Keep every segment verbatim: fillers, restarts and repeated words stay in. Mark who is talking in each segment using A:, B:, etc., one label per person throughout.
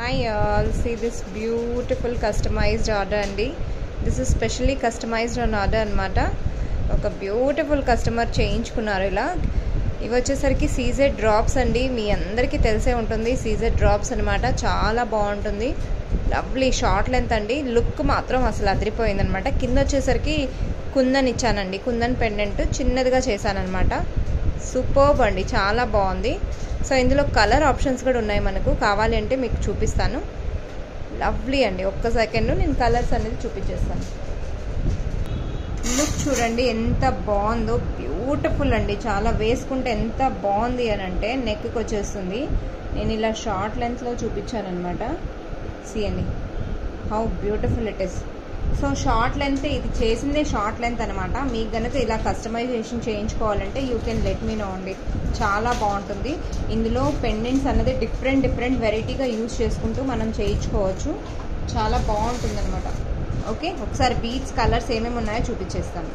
A: Hi all, see this beautiful customized order andi. This is specially customized on order anamata. Oka beautiful customer చేయించుకున్నారు ఇలా. ఇవి వచ్చేసరికి CZ drops అండి. మీ అందరికీ తెలిసే ఉంటుంది సీజెడ్ డ్రాప్స్ అనమాట. చాలా బాగుంటుంది. లవ్లీ షార్ట్ లెంత్ అండి. లుక్ మాత్రం అసలు అదిరిపోయింది అనమాట. కింద వచ్చేసరికి కుందన్ ఇచ్చానండి. కుందన్ పెండెంట్ చిన్నదిగా చేశానన్నమాట. సూపర్బ్ అండి, చాలా బాగుంది. సో ఇందులో కలర్ ఆప్షన్స్ కూడా ఉన్నాయి. మనకు కావాలి అంటే మీకు చూపిస్తాను. లవ్లీ అండి. ఒక్క సెకండ్ నేను కలర్స్ అనేది చూపించేస్తాను. లుక్ చూడండి ఎంత బాగుందో, బ్యూటిఫుల్ అండి. చాలా వేసుకుంటే ఎంత బాగుంది అని అంటే నెక్కి వచ్చేస్తుంది. నేను ఇలా షార్ట్ లెంత్లో చూపించాను అనమాట. సీ అండి how beautiful it is. So short length ఇది చేసిందే షార్ట్ లెంత్ అనమాట. మీకు కనుక ఇలా కస్టమైజేషన్ చేయించుకోవాలంటే you can let me know అండి. చాలా బాగుంటుంది. ఇందులో పెండెంట్స్ అనేది డిఫరెంట్ డిఫరెంట్ వెరైటీగా యూజ్ చేసుకుంటూ మనం చేయించుకోవచ్చు. చాలా బాగుంటుంది అనమాట. ఓకే, ఒకసారి బీడ్స్ కలర్స్ ఏమేమి ఉన్నాయో చూపించేస్తాను.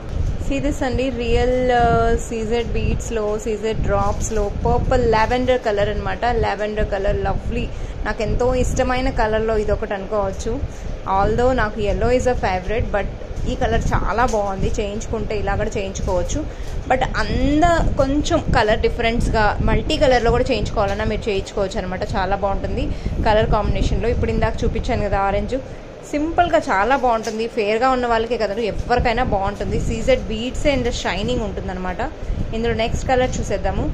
A: సీదిస్ అండి రియల్ సీజెడ్ బీడ్స్లో సీజెడ్ డ్రాప్స్లో పర్పుల్ లావెండర్ కలర్ అనమాట. లావెండర్ కలర్ లవ్లీ, నాకు ఎంతో ఇష్టమైన కలర్లో ఇది ఒకటి అనుకోవచ్చు. ఆల్దో నాకు yellow is a favourite, but ఈ కలర్ చాలా బాగుంది. చేయించుకుంటే ఇలా కూడా చేయించుకోవచ్చు. బట్ అంద కొంచెం కలర్ డిఫరెన్స్గా మల్టీ కలర్లో కూడా చేయించుకోవాలన్నా మీరు చేయించుకోవచ్చు అనమాట. చాలా బాగుంటుంది కలర్ కాంబినేషన్లో. ఇప్పుడు ఇందాక చూపించాను కదా ఆరెంజ్, సింపుల్గా చాలా బాగుంటుంది. ఫేర్గా ఉన్న వాళ్ళకే కదా, ఎవరికైనా బాగుంటుంది. సీజెడ్ బీడ్స్ అండ్ షైనింగ్ ఉంటుంది అనమాట. ఇందులో నెక్స్ట్ కలర్ చూసేద్దాము.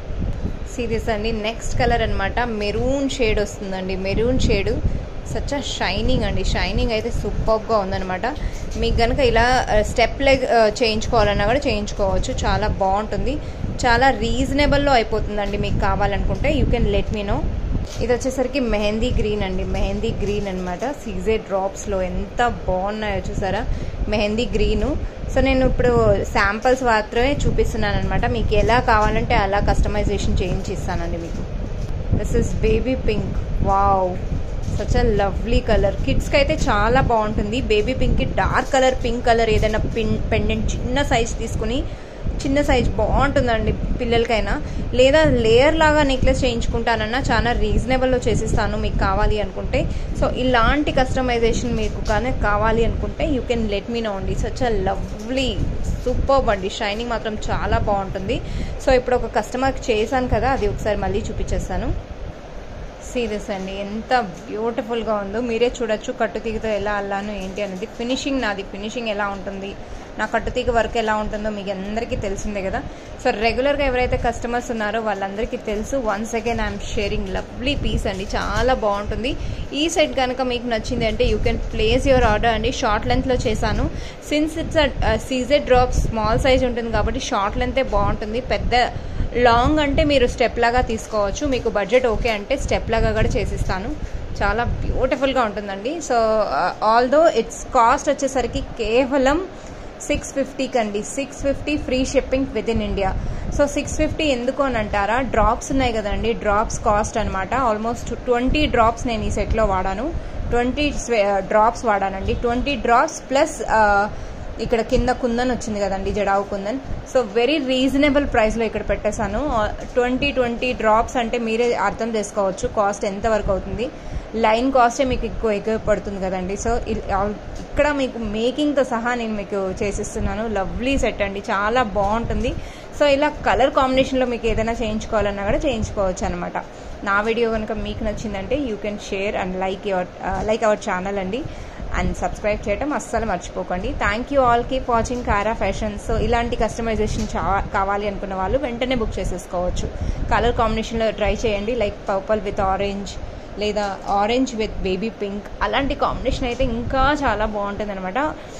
A: సీరియస్ అండి నెక్స్ట్ కలర్ అనమాట. మెరూన్ షేడ్ వస్తుందండి. మెరూన్ షేడ్ సచ్ షైనింగ్ అండి. షైనింగ్ అయితే సూపర్గా ఉందనమాట. మీకు కనుక ఇలా స్టెప్ లెగ్ చేయించుకోవాలన్నా కూడా చేయించుకోవచ్చు. చాలా బాగుంటుంది. చాలా రీజనబుల్లో అయిపోతుందండి. మీకు కావాలనుకుంటే you can let me know. ఇది వచ్చేసరికి మెహందీ గ్రీన్ అండి. మెహందీ గ్రీన్ అనమాట. సీజెడ్ డ్రాప్స్లో ఎంత బాగున్నాయో చూసారా, మెహందీ గ్రీను. సో నేను ఇప్పుడు శాంపిల్స్ మాత్రమే చూపిస్తున్నాను అనమాట. మీకు ఎలా కావాలంటే అలా కస్టమైజేషన్ చేయించి ఇస్తానండి మీకు. This is baby pink. Wow, such a lovely colour. కిడ్స్కి అయితే చాలా బాగుంటుంది. బేబీ పింక్కి డార్క్ కలర్ పింక్ కలర్ ఏదైనా పిన్ పెండెంట్ చిన్న సైజ్ తీసుకుని, చిన్న సైజ్ బాగుంటుందండి పిల్లలకైనా. లేదా లేయర్ లాగా నెక్లెస్ చేయించుకుంటానన్నా చాలా రీజనబుల్లో చేసిస్తాను మీకు కావాలి అనుకుంటే. సో ఇలాంటి కస్టమైజేషన్ మీకు కానీ కావాలి అనుకుంటే you can let me know అండి. సచ్ అ లవ్లీ సూపర్బ్ అండి. షైనింగ్ మాత్రం చాలా బాగుంటుంది. సో ఇప్పుడు ఒక కస్టమర్కి చేశాను కదా, అది ఒకసారి మళ్ళీ చూపించేస్తాను. సీరియస్ అండి ఎంత బ్యూటిఫుల్గా ఉందో మీరే చూడొచ్చు. కట్టుతీగతో ఎలా అల్లాను ఏంటి అనేది. ఫినిషింగ్ నాది ఫినిషింగ్ ఎలా ఉంటుంది, నా కట్టుతీగ వర్క్ ఎలా ఉంటుందో మీకు అందరికీ తెలిసిందే కదా. సో రెగ్యులర్గా ఎవరైతే కస్టమర్స్ ఉన్నారో వాళ్ళందరికీ తెలుసు. Once again I'm sharing lovely piece అండి. చాలా బాగుంటుంది. ఈ సెట్ కనుక మీకు నచ్చింది అంటే you can place your order అండి. షార్ట్ లెంత్లో చేశాను. Since it's a CZ drop small size ఉంటుంది కాబట్టి షార్ట్ లెంతే బాగుంటుంది. పెద్ద లాంగ్ అంటే మీరు స్టెప్ లాగా తీసుకోవచ్చు. మీకు బడ్జెట్ ఓకే అంటే స్టెప్ లాగా కూడా చేసిస్తాను. చాలా బ్యూటిఫుల్గా ఉంటుందండి. సో ఆల్దో ఇట్స్ కాస్ట్ వచ్చేసరికి కేవలం సిక్స్ ఫిఫ్టీకి అండి. Six fifty free shipping within India. So six fifty ఎందుకు అని అంటారా, డ్రాప్స్ ఉన్నాయి కదండి, డ్రాప్స్ కాస్ట్ అనమాట. ఆల్మోస్ట్ ట్వంటీ డ్రాప్స్ నేను ఈ సెట్లో వాడాను. ట్వంటీ డ్రాప్స్ వాడానండి. ట్వంటీ డ్రాప్స్ ప్లస్ ఇక్కడ కింద కుందన్ వచ్చింది కదండి, jadau kundan. So very reasonable ప్రైస్లో ఇక్కడ పెట్టేశాను. ట్వంటీ ట్వంటీ డ్రాప్స్ అంటే మీరే అర్థం చేసుకోవచ్చు కాస్ట్ ఎంత వరకు అవుతుంది. లైన్ కాస్టే మీకు ఎక్కువ ఎక్కువ పడుతుంది కదండి. సో ఇక్కడ మీకు మేకింగ్తో సహా నేను మీకు చేసిస్తున్నాను. లవ్లీ సెట్ అండి, చాలా బాగుంటుంది. సో ఇలా కలర్ కాంబినేషన్లో మీకు ఏదైనా చేయించుకోవాలన్నా కూడా చేయించుకోవచ్చు అనమాట. నా వీడియో కనుక మీకు నచ్చిందంటే you can share and like your like our channel అండి. అండ్ సబ్స్క్రైబ్ చేయడం అస్సలు మర్చిపోకండి. Thank you all, keep watching Kara fashion. So ఇలాంటి కస్టమైజేషన్ కావాలి అనుకున్న వాళ్ళు వెంటనే బుక్ చేసేసుకోవచ్చు. కలర్ కాంబినేషన్లో ట్రై చేయండి. లైక్ పర్పుల్ విత్ ఆరెంజ్ లేదా ఆరెంజ్ విత్ బేబీ పింక్, అలాంటి కాంబినేషన్ అయితే ఇంకా చాలా బాగుంటుంది అనమాట.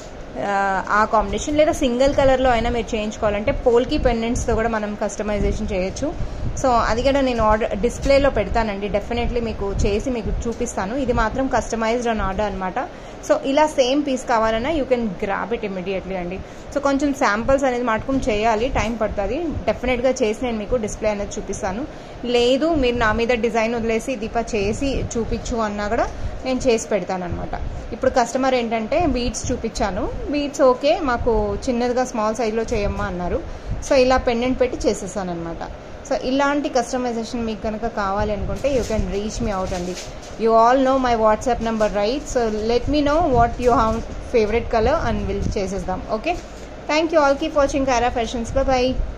A: ఆ కాంబినేషన్ లేదా సింగిల్ కలర్లో అయినా మీరు చేయించుకోవాలంటే పోల్కి పెండెంట్స్తో కూడా మనం కస్టమైజేషన్ చేయొచ్చు. సో అది కూడా నేను ఆర్డర్ డిస్ప్లేలో పెడతానండి. డెఫినెట్లీ మీకు చేసి మీకు చూపిస్తాను. ఇది మాత్రం కస్టమైజ్డ్ ఆన్ ఆర్డర్ అనమాట. సో ఇలా సేమ్ పీస్ కావాలన్నా you can grab it immediately అండి. సో కొంచెం శాంపిల్స్ అనేది మటుకు చేయాలి, టైం పడుతుంది. డెఫినెట్గా చేసి నేను మీకు డిస్ప్లే అనేది చూపిస్తాను. లేదు మీరు నా మీద డిజైన్ వదిలేసి దీప చేసి చూపించు అన్నా కూడా నేను చేసి పెడతాను అనమాట. ఇప్పుడు కస్టమర్ ఏంటంటే బీడ్స్ చూపించాను, బీడ్స్ ఓకే మాకు చిన్నదిగా స్మాల్ సైజ్లో చేయమ్మా అన్నారు. సో ఇలా పెండెంట్ పెట్టి చేసేసాను అనమాట. సో ఇలాంటి కస్టమైజేషన్ మీకు కనుక కావాలి అనుకుంటే you can reach me out అండి. You all know my WhatsApp number right. So let me know what you have favourite colour and will చేసేద్దాం. Okay, thank you all. Keep watching Kaira fashions. Bye by.